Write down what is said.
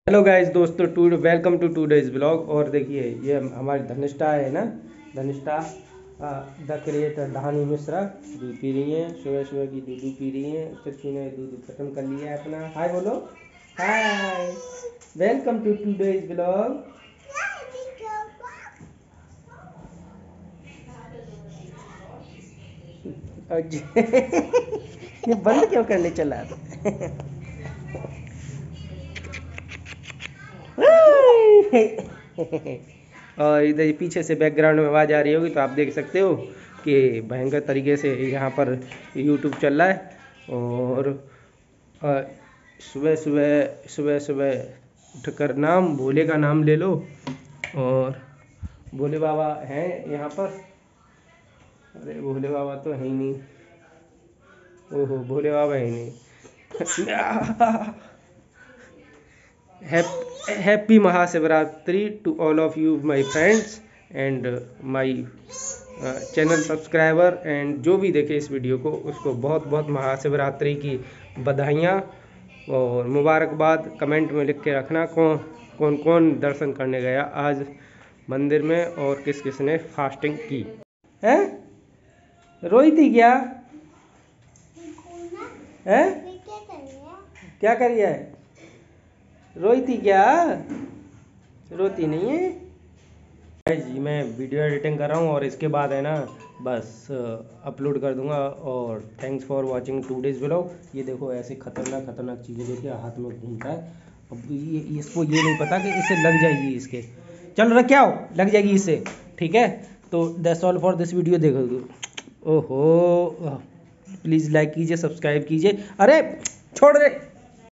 Hello guys दोस्तों, to welcome to two days blog. और देखिए ये हमारी धनिष्ठा है ना, धनिष्ठा द क्रिएटर धानी मिश्रा दूध पी रही हैं। सुबह सुबह की दूध पी रही हैं। चच्चू ने दूध खत्म कर लिया है अपना। हाय बोलो, hi, welcome to two days blog. ये बंद क्यों करने चला और इधर पीछे से बैकग्राउंड में आवाज़ आ रही होगी तो आप देख सकते हो कि भयंकर तरीके से यहाँ पर यूट्यूब चल रहा है। और सुबह सुबह सुबह सुबह उठकर नाम भोले का नाम ले लो। और भोले बाबा हैं यहाँ पर। अरे भोले बाबा तो है ही नहीं। ओहो, भोले बाबा है ही नहीं। Happy Mahashivratri to all of you my friends and my channel subscriber and जो भी देखे इस वीडियो को उसको बहुत बहुत महाशिवरात्रि की बधाइयाँ और मुबारकबाद। कमेंट में लिख के रखना कौन कौन दर्शन करने गया आज मंदिर में और किस किस ने फास्टिंग की है। रोई थी क्या है? क्या करी है? रोई थी क्या? रोती नहीं है जी। मैं वीडियो एडिटिंग कर रहा हूँ और इसके बाद है ना बस अपलोड कर दूंगा। और thanks for watching two days blog. ये देखो ऐसे खतरनाक खतरनाक चीज़ें देखिए हाथ में घूमता है। अब ये इसको ये नहीं पता कि इससे लग जाएगी इसके। चलो रख क्या हो, लग जाएगी इससे। ठीक है, तो that's all for this video. देखो, ओहो, प्लीज़ लाइक कीजिए, सब्सक्राइब कीजिए। अरे छोड़ दे।